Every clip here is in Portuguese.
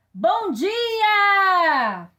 Bom dia!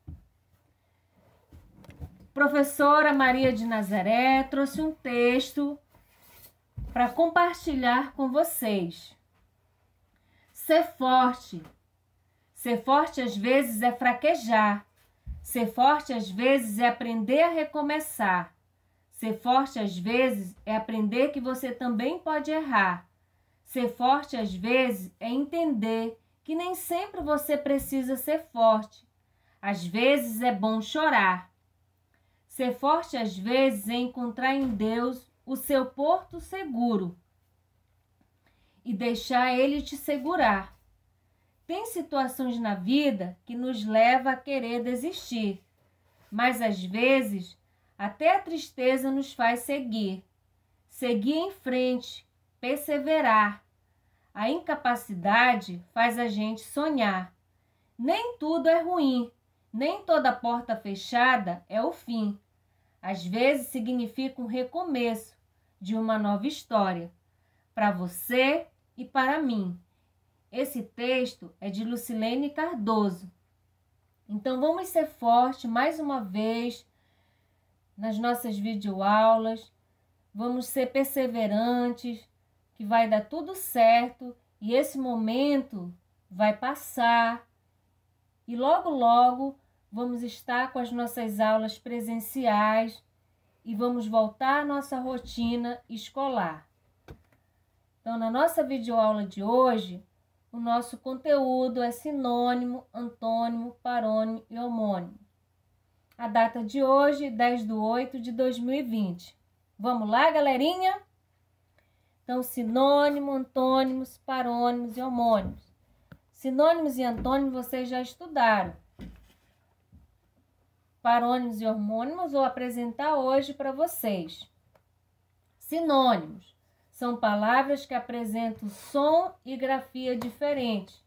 Professora Maria de Nazaré trouxe um texto para compartilhar com vocês. Ser forte. Ser forte às vezes é fraquejar. Ser forte às vezes é aprender a recomeçar. Ser forte às vezes é aprender que você também pode errar. Ser forte às vezes é entender que nem sempre você precisa ser forte. Às vezes é bom chorar. Ser forte às vezes é encontrar em Deus o seu porto seguro e deixar Ele te segurar. Tem situações na vida que nos levam a querer desistir, mas às vezes até a tristeza nos faz seguir. Seguir em frente, perseverar. A incapacidade faz a gente sonhar. Nem tudo é ruim, nem toda porta fechada é o fim. Às vezes significa um recomeço de uma nova história, para você e para mim. Esse texto é de Lucilene Cardoso. Então vamos ser fortes mais uma vez nas nossas videoaulas. Vamos ser perseverantes, que vai dar tudo certo e esse momento vai passar. E logo, logo vamos estar com as nossas aulas presenciais e vamos voltar à nossa rotina escolar. Então, na nossa videoaula de hoje, o nosso conteúdo é sinônimo, antônimo, parônimo e homônimo. A data de hoje, 10/8/2020. Vamos lá, galerinha? Então, sinônimo, antônimos, parônimos e homônimos. Sinônimos e antônimos vocês já estudaram. Parônimos e homônimos vou apresentar hoje para vocês. Sinônimos são palavras que apresentam som e grafia diferentes,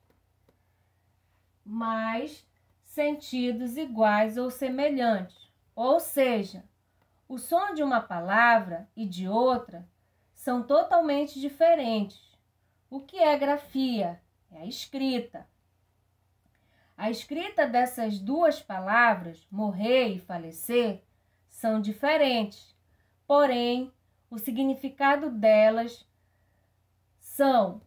mas sentidos iguais ou semelhantes. Ou seja, o som de uma palavra e de outra são totalmente diferentes. O que é grafia? É a escrita. A escrita dessas duas palavras, morrer e falecer, são diferentes, porém, o significado delas são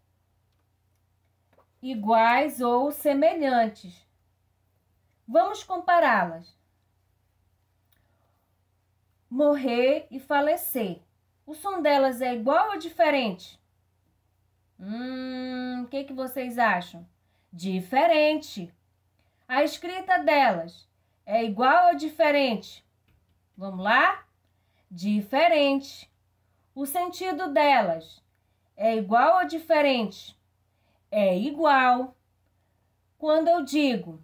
iguais ou semelhantes. Vamos compará-las. Morrer e falecer. O som delas é igual ou diferente? O que vocês acham? Diferente. A escrita delas é igual ou diferente? Vamos lá? Diferente. O sentido delas é igual ou diferente? É igual. Quando eu digo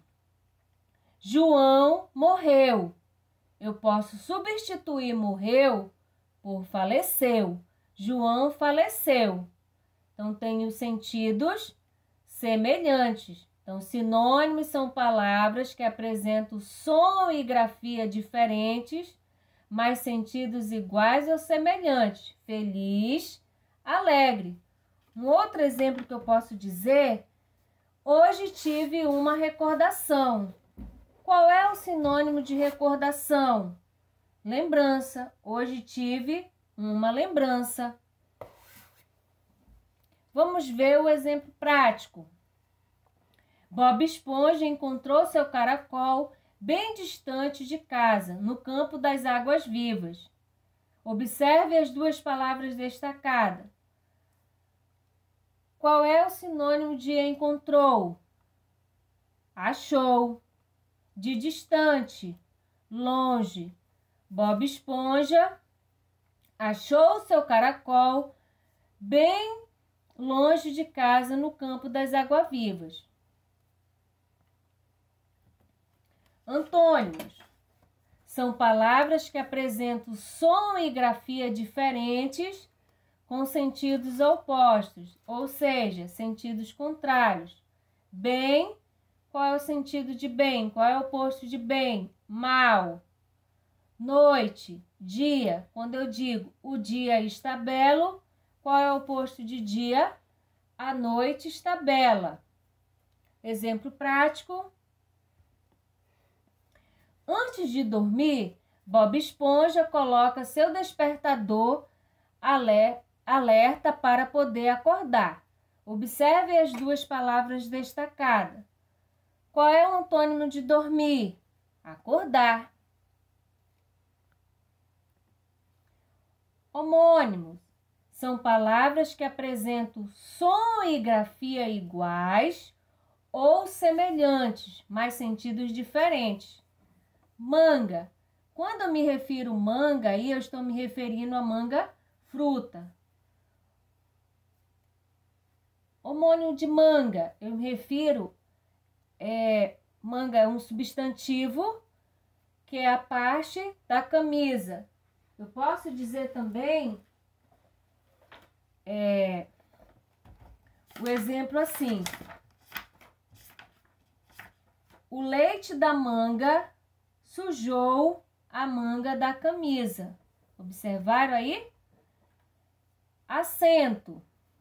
João morreu, eu posso substituir morreu por faleceu. João faleceu. Então, tem os sentidos semelhantes. Então, sinônimos são palavras que apresentam som e grafia diferentes, mas sentidos iguais ou semelhantes. Feliz, alegre. Um outro exemplo que eu posso dizer, hoje tive uma recordação. Qual é o sinônimo de recordação? Lembrança. Hoje tive uma lembrança. Vamos ver o exemplo prático. Bob Esponja encontrou seu caracol bem distante de casa, no campo das águas vivas. Observe as duas palavras destacadas. Qual é o sinônimo de encontrou? Achou. De distante, longe. Bob Esponja achou seu caracol bem longe de casa, no campo das águas-vivas. Antônimos são palavras que apresentam som e grafia diferentes com sentidos opostos, ou seja, sentidos contrários. Bem, qual é o sentido de bem? Qual é o oposto de bem? Mal. Noite, dia. Quando eu digo o dia está belo, qual é o oposto de dia? A noite está bela. exemplo prático. Antes de dormir, Bob Esponja coloca seu despertador alerta para poder acordar. Observe as duas palavras destacadas. Qual é o antônimo de dormir? Acordar. Homônimos são palavras que apresentam som e grafia iguais ou semelhantes, mas sentidos diferentes. Manga. Quando eu me refiro manga, aí eu estou me referindo a manga fruta. Homônimo de manga, eu me refiro, manga é um substantivo que é a parte da camisa. Eu posso dizer também o exemplo assim: o leite da manga sujou a manga da camisa. Observaram aí? Acento.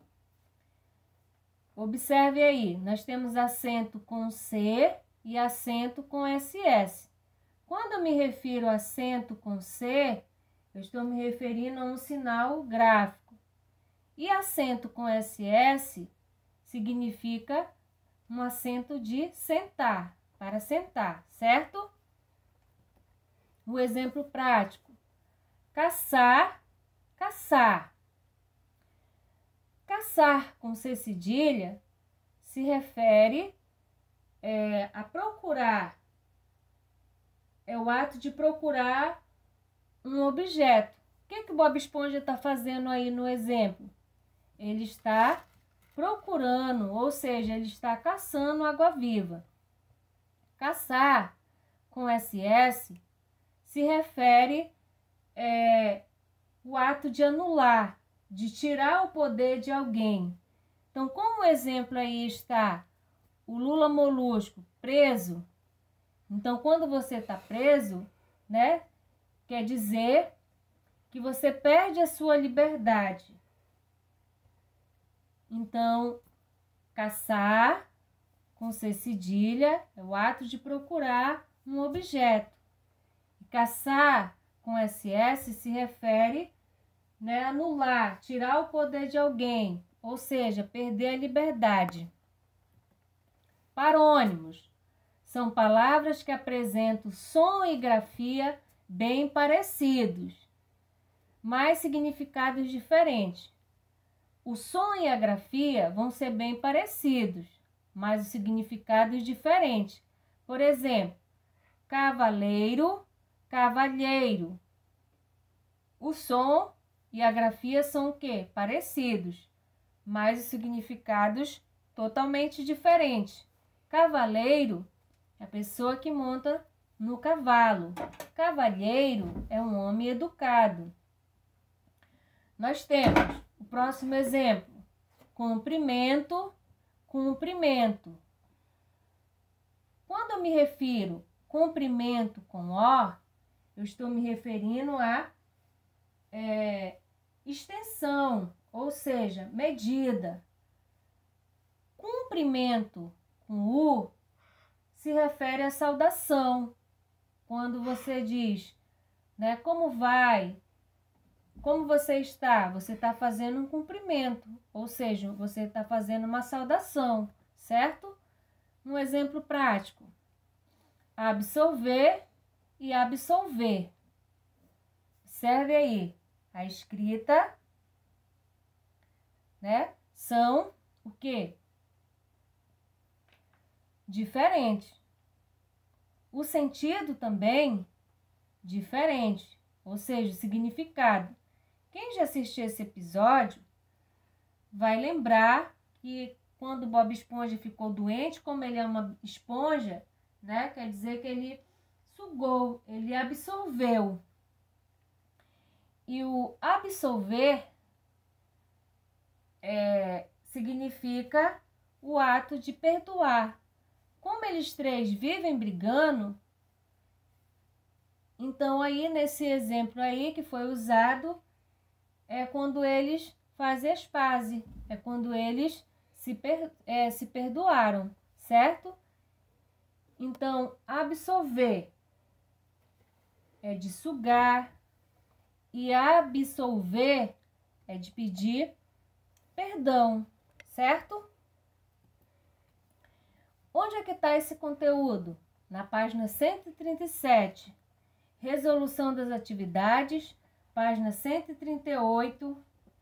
Observe aí, nós temos acento com C e acento com SS. Quando eu me refiro a acento com C, eu estou me referindo a um sinal gráfico. E acento com SS significa um acento de sentar, para sentar, certo? O exemplo prático: caçar, caçar. Caçar com C cedilha se refere a procurar, é o ato de procurar um objeto. O que o Bob Esponja está fazendo aí no exemplo? Ele está procurando, ou seja, ele está caçando água-viva. Caçar com SS se refere o ato de anular, de tirar o poder de alguém. Então, como exemplo aí está o Lula Molusco preso. Então, quando você está preso, né, quer dizer que você perde a sua liberdade. Então, caçar com C cedilha é o ato de procurar um objeto. E caçar com SS se refere, né, anular, tirar o poder de alguém, ou seja, perder a liberdade. Parônimos são palavras que apresentam som e grafia bem parecidos, mas significados diferentes. O som e a grafia vão ser bem parecidos, mas os significados diferentes. Por exemplo, cavaleiro, cavalheiro. O som e a grafia são o quê? Parecidos, mas os significados totalmente diferentes. Cavaleiro é a pessoa que monta no cavalo. Cavalheiro é um homem educado. Nós temos o próximo exemplo: comprimento, cumprimento. Quando eu me refiro comprimento com O, eu estou me referindo a extensão, ou seja, medida. Cumprimento com U se refere à saudação. Quando você diz, né, como vai, como você está, você está fazendo um cumprimento, ou seja, você está fazendo uma saudação, certo? Um exemplo prático: absolver e absolver. Observe aí, a escrita, né, são o quê? Diferente. O sentido também diferente, ou seja, o significado. Quem já assistiu esse episódio vai lembrar que quando Bob Esponja ficou doente, como ele é uma esponja, né, quer dizer que ele sugou, ele absorveu. E o absolver significa o ato de perdoar. Como eles três vivem brigando, então aí nesse exemplo aí que foi usado, é quando eles fazem as pazes, é quando eles se perdoaram, certo? Então, absorver é de sugar e absolver é de pedir perdão, certo? Onde é que está esse conteúdo? Na página 137, resolução das atividades, página 138,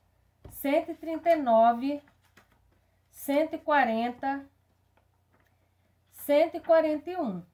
139, 140, 141.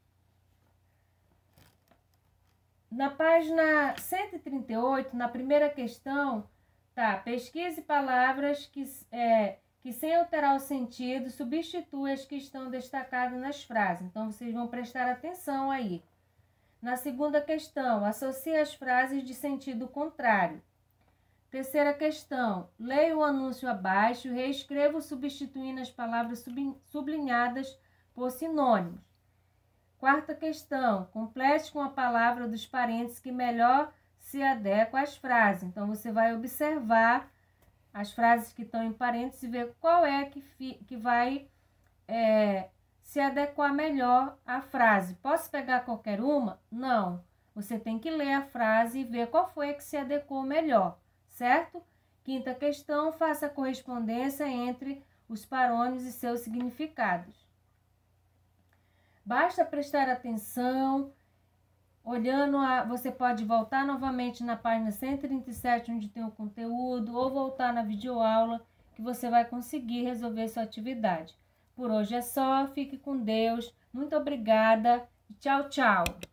Na página 138, na primeira questão, tá, pesquise palavras que sem alterar o sentido, substitui as que estão destacadas nas frases. Então, vocês vão prestar atenção aí. Na segunda questão, associe as frases de sentido contrário. Terceira questão, leia o anúncio abaixo e reescreva substituindo as palavras sublinhadas por sinônimos. Quarta questão, complete com a palavra dos parênteses que melhor se adequa às frases. Então, você vai observar as frases que estão em parênteses e ver qual é que vai se adequar melhor à frase. Posso pegar qualquer uma? Não. Você tem que ler a frase e ver qual foi a que se adequou melhor, certo? Quinta questão, faça a correspondência entre os parônimos e seus significados. Basta prestar atenção, olhando, você pode voltar novamente na página 137, onde tem o conteúdo, ou voltar na videoaula, que você vai conseguir resolver sua atividade. Por hoje é só, fique com Deus, muito obrigada e tchau, tchau!